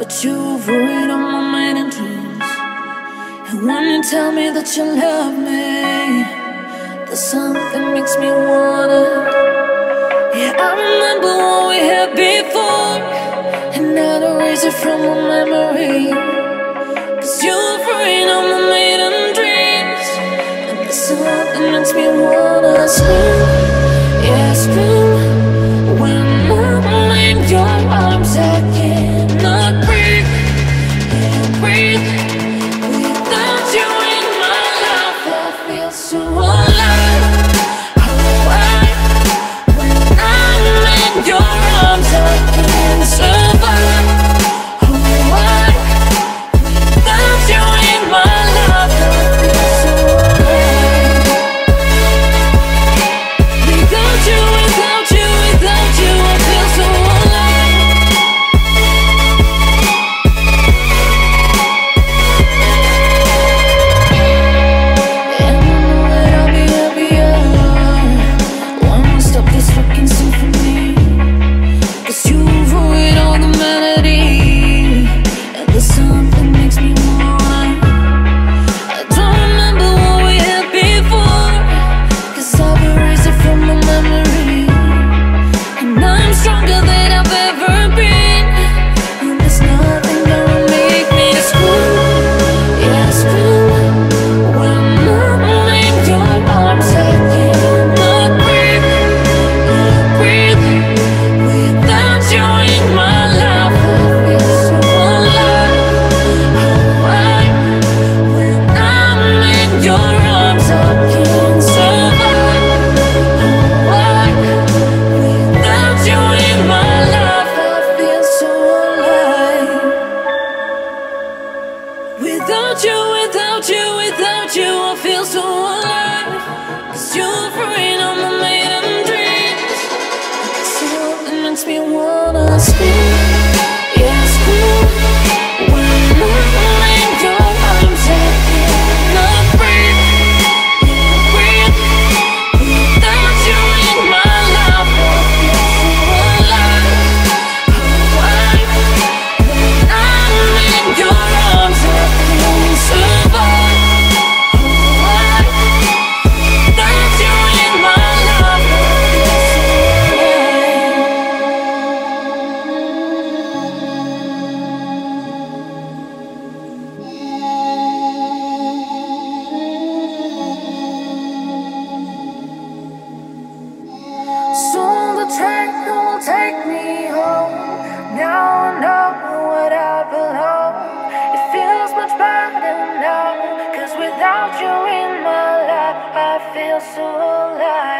But you've ruined all my maiden dreams. And when you tell me that you love me, there's something makes me wanna. Yeah, I remember what we had before, and I'd erase it from my memory. Cause you've ruined all my maiden dreams, and there's something makes me wanna scream. Yeah, scream. When I'm in your arms, I cannot breathe. Yeah, breathe. Without you in my life, I feel so alive. Your arms, I can't survive. Oh, why? Without you in my life, I feel so alive. Without you, without you, without you, I feel so alive. And I know that I'll be happier when we stop this fucking symphony. Cause you've ruined all the melody, and there's something makes me wanna. I don't remember what we had before, cause I've erased it from my memory. And I'm stronger than I've ever been, and there's nothing gonna make me scream. Yeah, scream. When I'm in your arms, I cannot breathe. Yeah, breathe. Without you in my life, I feel so alive. Oh, why? When I'm in your arms, I can't survive. Oh, why? Without you in my life, I feel so alive. Without you, without you, without you, I feel so alive. Cause you've ruined all my maiden dreams. Something makes me wanna scream. Yeah, scream. When I'm in your arms, I cannot breathe. Yeah, breathe. Without you in my life, I feel so alive. Oh, why? When I'm in your arms, I can't survive. Oh, why? Without you in my life, I feel so alive. Soon the train will take me home. Now I know what I belong. It feels much better now, cause without you in my life, I feel so alive.